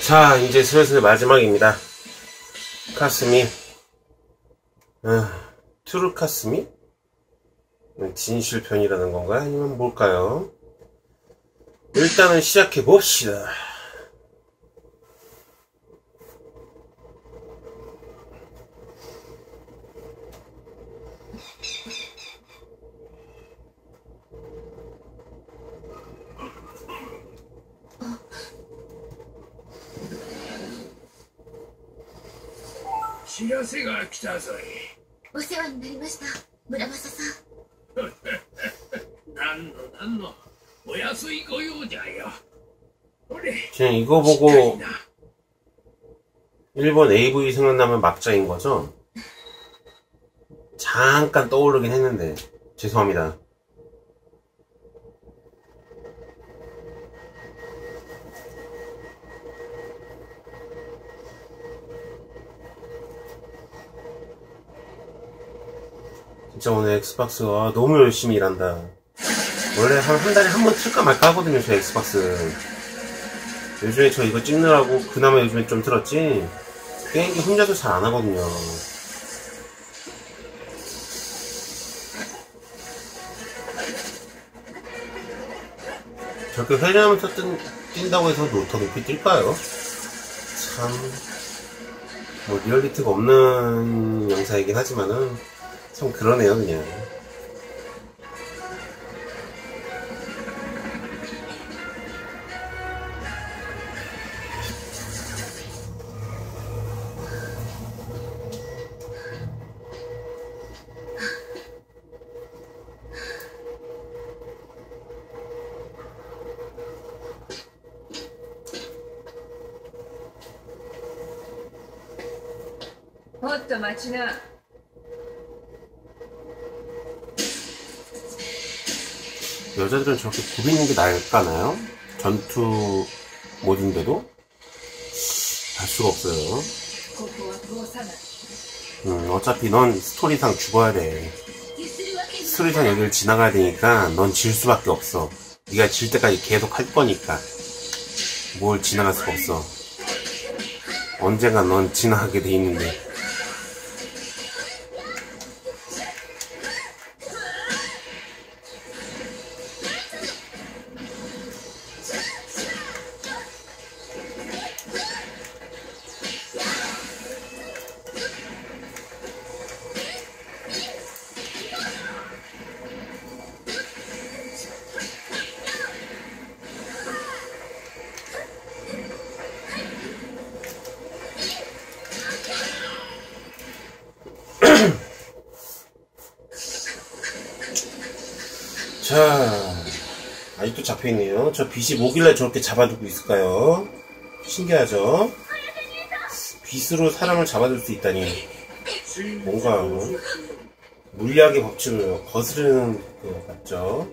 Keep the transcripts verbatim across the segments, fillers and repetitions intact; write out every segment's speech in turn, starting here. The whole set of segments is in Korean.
자, 이제 슬슬 마지막입니다. 카스미. 아, 트루 카스미? 진실편이라는 건가요? 아니면 뭘까요? 일단은 시작해 봅시다. 知らせが来たぞい。 お世話になりました、村正さん。 なんのなんの、お安いご用じゃよ。これ 그냥 이거 보고 일본 에이브이 생각나면 막자인 거죠? 잠깐 떠오르긴 했는데 죄송합니다. 진짜 오늘 엑스박스가 너무 열심히 일한다. 원래 한, 한 달에 한 번 틀까 말까 하거든요, 저 엑스박스. 요즘에 저 이거 찍느라고 그나마 요즘에 좀 틀었지, 게임기 혼자도 잘 안 하거든요. 저렇게 회전하면서 뜬, 뛴다고 해서 노터 높이 뛸까요? 참, 뭐 리얼리티가 없는 영상이긴 하지만은 참 그러네요, 그냥. 또 마치나. 여자들은 저렇게 굽이는 게 나을까나요? 전투 모드인데도? 알 수가 없어요. 음, 어차피 넌 스토리상 죽어야 돼. 스토리상 여기를 지나가야 되니까 넌 질 수밖에 없어. 네가 질 때까지 계속 할 거니까 뭘 지나갈 수가 없어. 언젠가 넌 지나가게 돼 있는데. 자, 아직도 잡혀있네요. 저 빛이 뭐길래 저렇게 잡아두고 있을까요? 신기하죠? 빛으로 사람을 잡아둘 수 있다니. 뭔가 물리학의 법칙을 거스르는 것 같죠?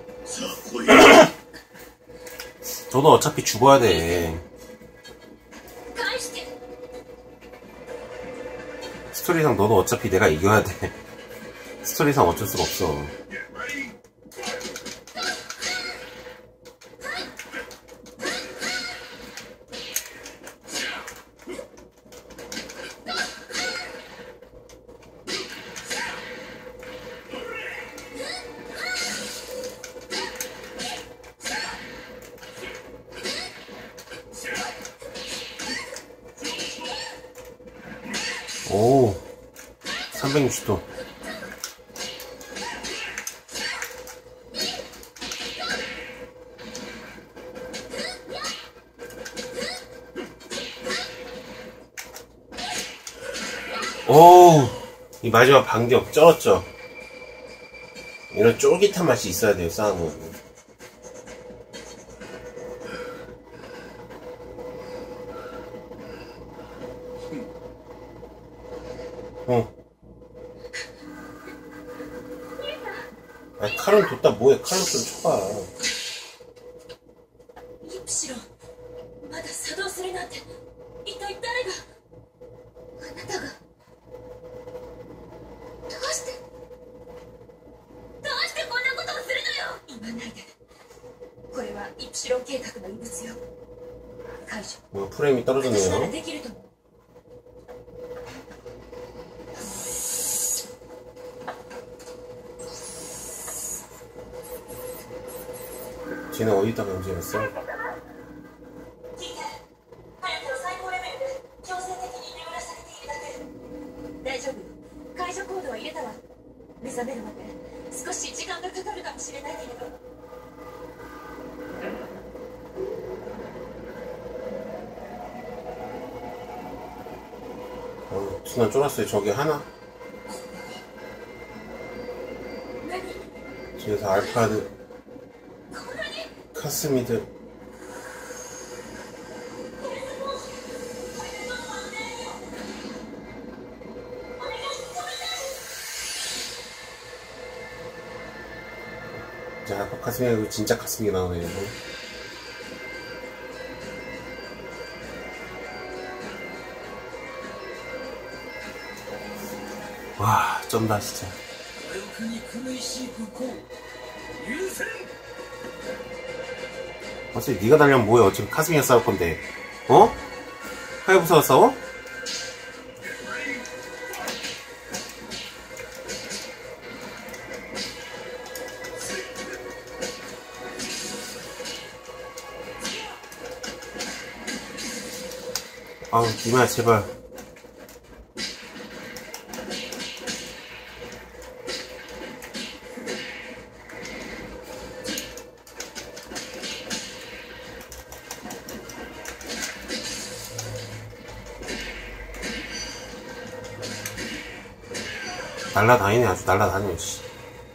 너도 어차피 죽어야 돼. 스토리상 너도 어차피 내가 이겨야 돼. 스토리상 어쩔 수가 없어. 오, 삼백육십 도. 오, 이 마지막 반격 쩔었죠? 이런 쫄깃한 맛이 있어야 돼요, 싸움은. 어. 아니, 칼은 뒀다 뭐해. 칼로 좀 쳐봐. イプシロン、まだ作動するなんて一体誰が。あなたが。どうしてどうしてこんなことをするのよ。言わないで。これはイプシロン計画の異物よ。 解除。 어, 프레임이 私なら 떨어졌네요. できると思う。 쟤네 어디다가 연주했어? 聞いて。ハヤテを最高レベルで強制的に眠らされているだけ。大丈夫よ。解除コードは入れたわ。目覚めるまで少し時間がかかるかもしれないけれど。 어, 순간 쫄았어요. 저기 하나? 何？ 저기서 알파드, こんなに？ 카스미드. 이제 알파 카스미 아니고 진짜 카스미 나오네요. 와, 쩐다 진짜. 我欲に苦しい不幸許せん 어차피 네가 달려면 뭐해. 어차피 카스미가 싸울 건데. 어? 하야부사가 싸워? 아우, 니마야 제발. 날라다니네. 아주 날라다녀. 씨.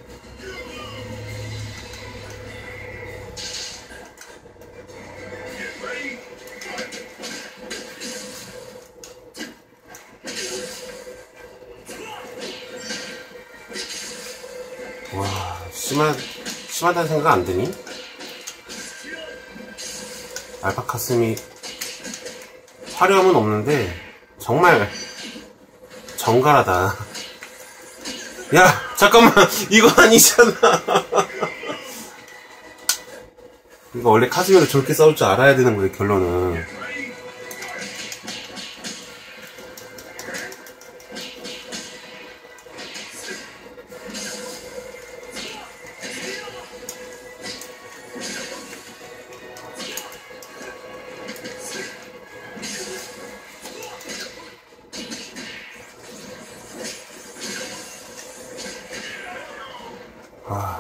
와, 심하, 심하다는 생각 안 드니? 알파 카스미 화려함은 없는데 정말 정갈하다. 야, 잠깐만. 이거 아니잖아. 이거 원래 카스미로 저렇게 싸울 줄 알아야 되는 거예요, 결론은. 아,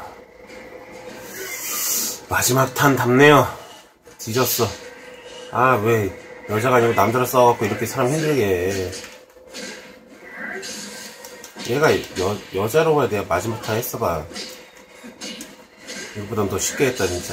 마지막 탄 답네요. 뒤졌어. 아, 왜 여자가 아니고 남자로 싸워갖고 이렇게 사람 힘들게 해. 얘가 여, 여자로 가야 내가 마지막 탄 했어봐. 이거보단 더 쉽게 했다 진짜.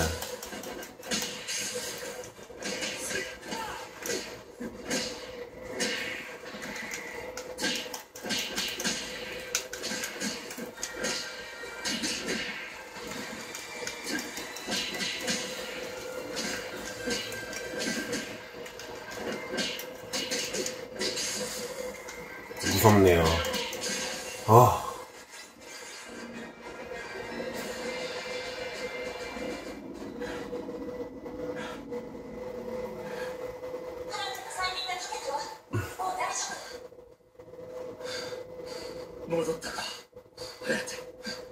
무섭네요. 어. 음. 戻ったかハヤテ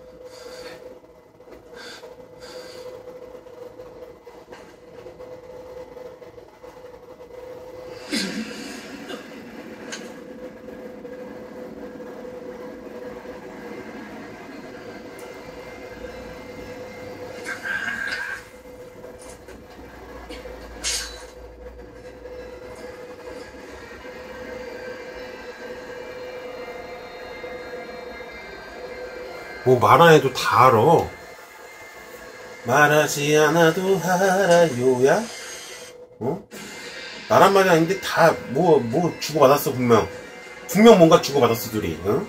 뭐 말 안 해도 다 알아. 말하지 않아도 알아요야? 어? 나란 말이 아닌데 다 뭐 뭐 주고받았어 분명. 분명 뭔가 주고받았어 둘이. 어?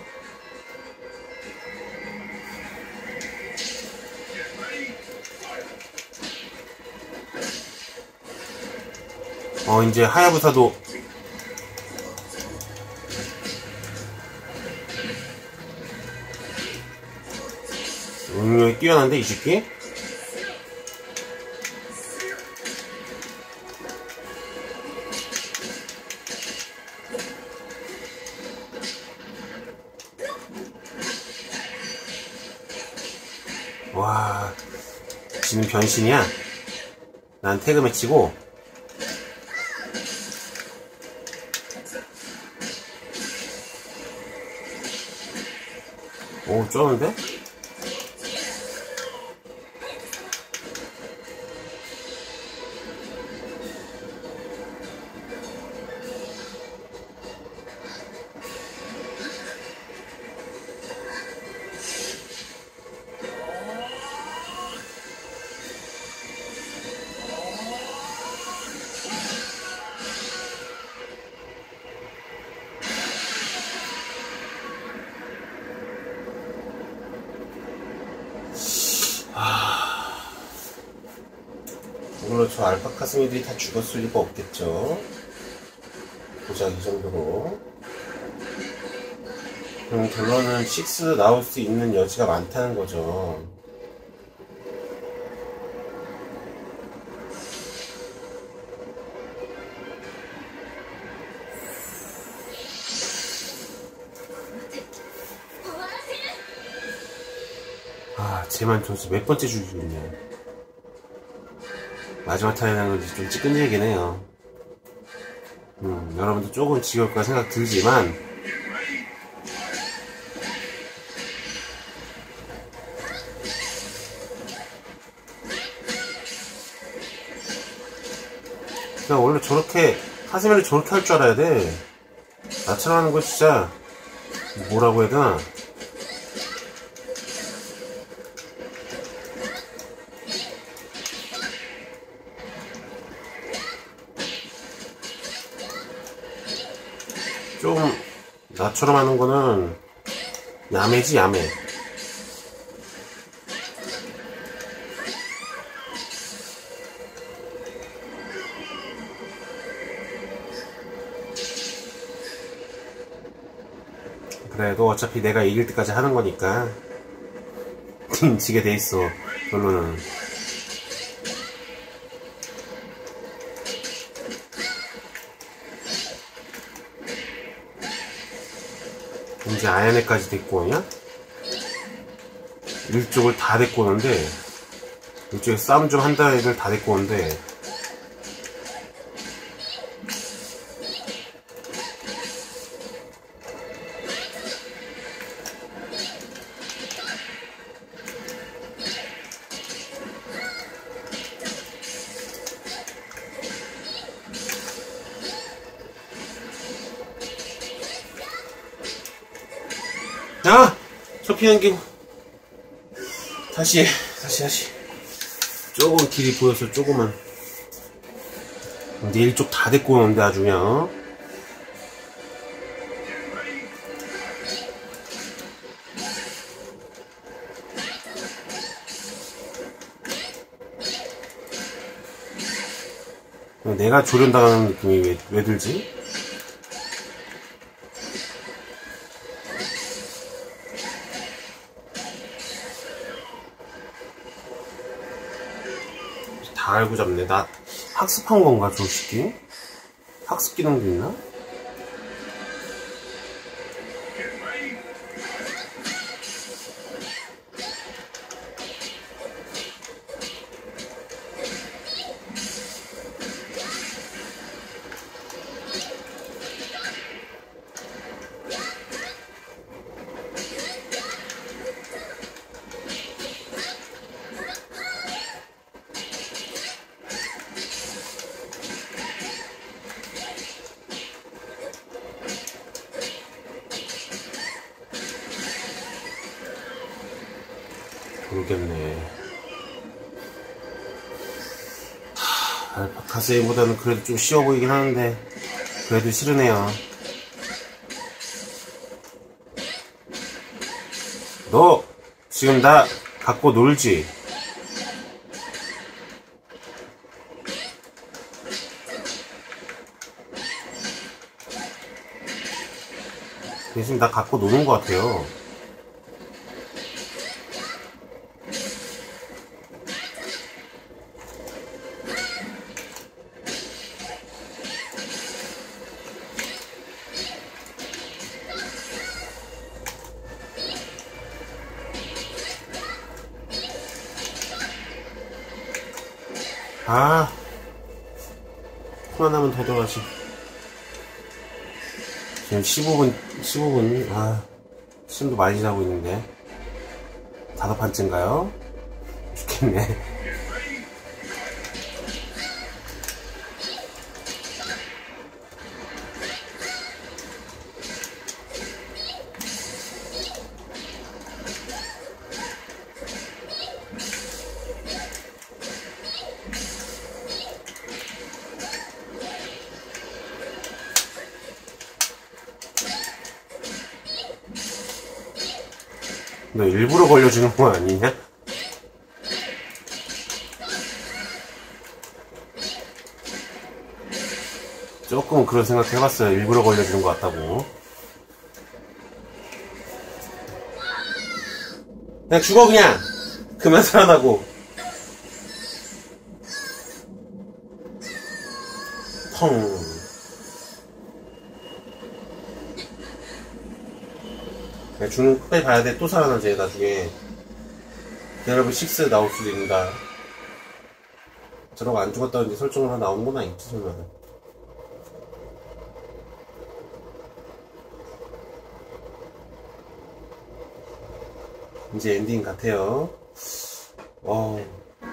어 이제 하야부사도 능력이 뛰어난데 이 새끼? 와, 지는 변신이야? 난 태그 매치고. 오, 쩌는데? 물론 저 알파 카스미들이 다 죽었을 리가 없겠죠. 고작 이 정도로. 그럼 결론은 육 나올 수 있는 여지가 많다는 거죠. 아, 쟤만 점수 몇 번째 죽이고 있냐. 마지막 타이밍은 좀 찌끈지긴 해요. 음, 여러분도 조금 지겨울 거라 생각 들지만, 그냥 원래 저렇게, 카스미를 저렇게 할 줄 알아야 돼. 나처럼 하는 거 진짜, 뭐라고 해야 되나? 좀 나처럼 하는 거는 야매지 야매. 그래도 어차피 내가 이길 때까지 하는 거니까 지게 돼 있어. 결론은. 이제 아야네까지 데리고 오냐? 일쪽을 다 데리고 오는데, 이쪽에 싸움 좀 한다 애들 다 데리고 오는데, 야! 저 피한기고 다시 다시 다시 조금 길이 보여서 조금만. 근데 일쪽 다 데리고 오는데 아주 그냥. 내가 조련당하는 느낌이 왜, 왜 들지? 다 알고 잡네. 나 학습한 건가, 저 새끼? 학습 기능도 있나? 모르겠네. 하, 알파카세이보다는 그래도 좀 쉬워 보이긴 하는데 그래도 싫으네요. 너 지금 나 갖고 놀지? 지금 나 갖고 노는 것 같아요. 아, 콩 하나만 더 들어가지. 지금 십오 분, 십오 분, 아, 시간도 많이 지나고 있는데. 다섯 판째인가요? 죽겠네. 너 일부러 걸려주는 거 아니냐? 조금 그런 생각 해봤어요. 일부러 걸려주는 것 같다고. 그냥 죽어 그냥! 그만 살아나고. 텅. 주는 끝까지 봐야 돼. 또 살아나지 나중에. 여러분 육 나올 수도 있는다. 저러고 안 죽었다는지 설정을 하나 나오는 건 아니지 설마. 이제 엔딩 같아요. 어.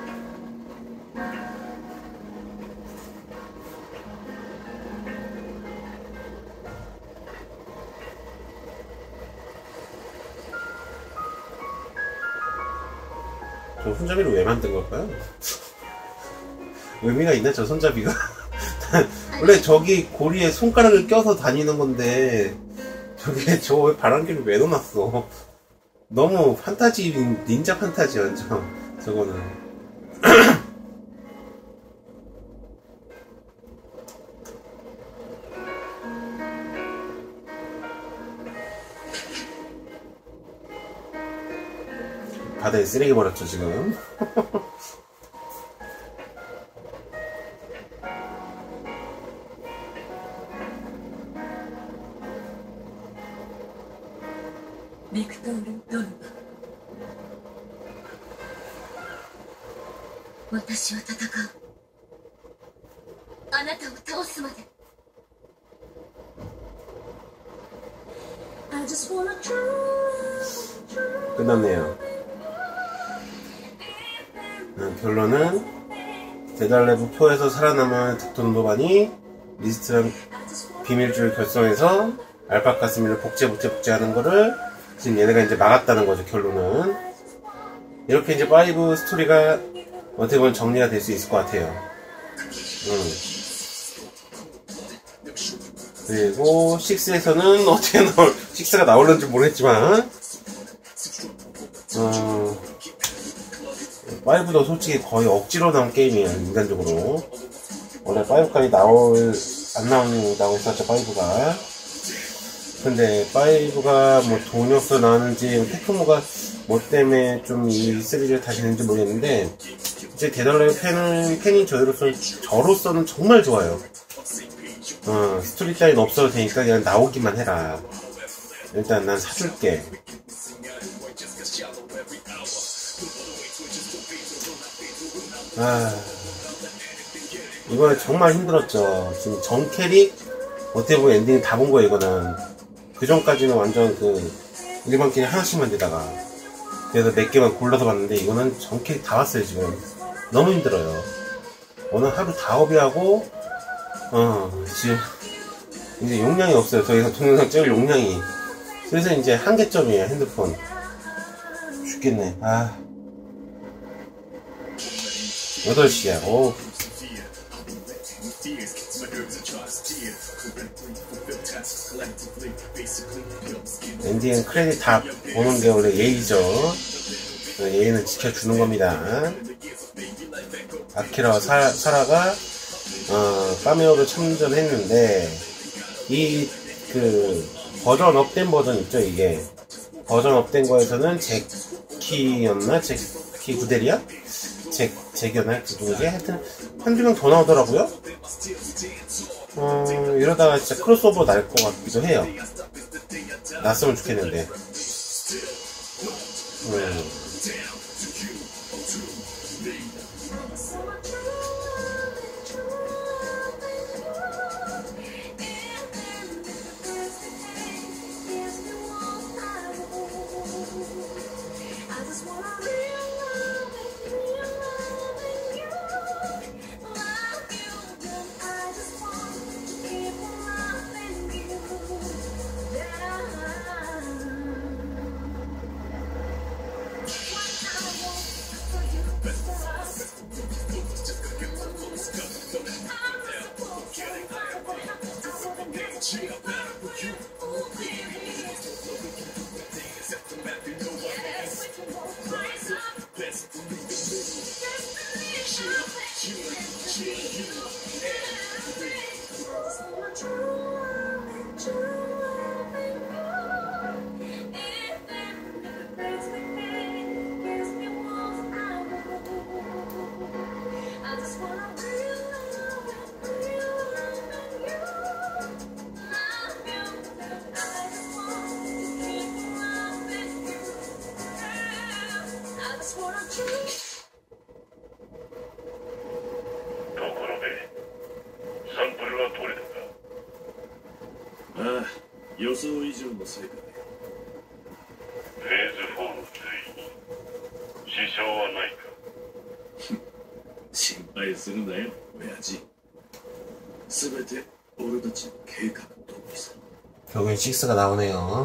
저 손잡이를 왜 만든 걸까요? 의미가 있나 저 손잡이가? 원래 저기 고리에 손가락을 껴서 다니는 건데 저게 저 왜 바람개를 왜 넣어놨어? 너무 판타지 닌자 판타지 완전 저거는. 바다에 쓰레기 버렸죠 지금. 벡토르ドルマ私は戦うあなたを倒すまで I just wanna try 끝났네요. 음, 결론은 데달레브 포에서 살아남은 득톤 도반이 리스트랑 비밀줄 결성해서 알파카스미를 복제 복제 복제 하는 거를 지금 얘네가 이제 막았다는 거죠. 결론은 이렇게 이제 파이브 스토리가 어떻게 보면 정리가 될 수 있을 것 같아요. 음. 그리고 식스에서는 어떻게 나올 식스가 나올는지 모르겠지만 어, 파이브도 솔직히 거의 억지로 나온 게임이에요. 인간적으로 원래 파이브까지 나올 안 나온다고 했었죠. 파이브가 근데 파이브가 뭐 돈이 없어 나왔는지 테크모가 뭐 때문에 좀 이 시리즈를 다시 낸지 모르겠는데 이제 데달레브 팬은 팬인 저희로서 저로서는 정말 좋아요. 어, 스토리 따윈 없어도 되니까 그냥 나오기만 해라. 일단 난 사줄게. 아, 이번에 정말 힘들었죠. 지금 전 캐릭 어떻게 보면 엔딩 다 본 거예요. 이거는 그 전까지는 완전 그 일반 캐릭 하나씩만 되다가 그래서 몇 개만 골라서 봤는데 이거는 전 캐릭 다 봤어요. 지금 너무 힘들어요. 오늘 하루 다 허비하고 어 지금 이제 용량이 없어요. 저희가 동영상 찍을 용량이 그래서 이제 한계점이에요. 핸드폰 죽겠네. 아 여덟 시야. 오. 엔딩은 크레딧 다 보는 게 원래 예의죠. 예의는 지켜주는 겁니다. 아키라와 사, 사라가 어, 파메오를 참전했는데 이 그 버전 업된 버전 있죠. 이게 버전 업된 거에서는 제키였나? 제키 구데리야? 제, 제기였나? 그 누구지? 하여튼 한두 명 더 나오더라고요. 어, 이러다가 진짜 크로스오버 날 것 같기도 해요. 났으면 좋겠는데. 음. ああ、予想以上の成果だよ。 フェーズフォーのついに支障はないか。 心配するなよ、親父。すべて俺たちの計画通りさ。 결국엔 식스가 나오네요.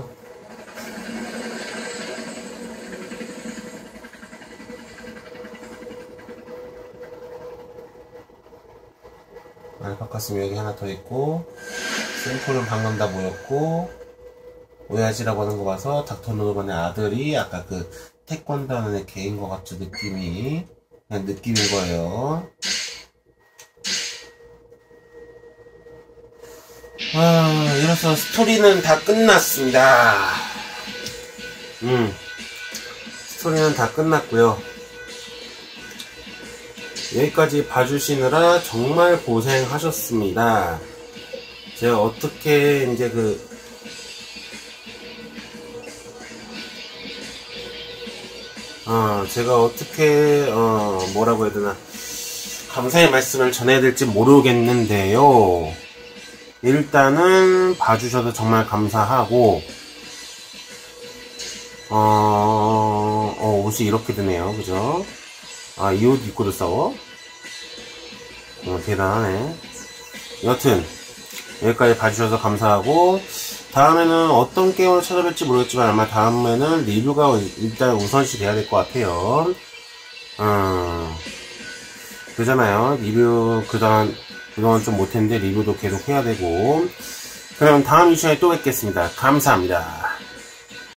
알파카스는 여기 하나 더 있고, 샘플은 방금 다 모였고, 오야지라고 하는 거 봐서 닥터 노르반의 아들이 아까 그 태권도 하는 애 개인 것 같죠, 느낌이. 그냥 느낌인 거예요. 아, 이로써 스토리는 다 끝났습니다. 음, 스토리는 다 끝났고요. 여기까지 봐주시느라 정말 고생하셨습니다. 제가 어떻게 이제 그 어, 제가 어떻게 어, 뭐라고 해야 되나 감사의 말씀을 전해야 될지 모르겠는데요. 일단은 봐주셔서 정말 감사하고 어, 어 옷이 이렇게 드네요. 그죠? 아, 이 옷 입고도 싸워? 어, 대단하네. 여튼 여기까지 봐주셔서 감사하고 다음에는 어떤 게임을 찾아뵐지 모르겠지만 아마 다음에는 리뷰가 일단 우선시 돼야 될 것 같아요. 음, 그러잖아요. 리뷰 그동안 그동안 좀 못했는데 리뷰도 계속 해야 되고. 그럼 다음 이 시간에 또 뵙겠습니다. 감사합니다.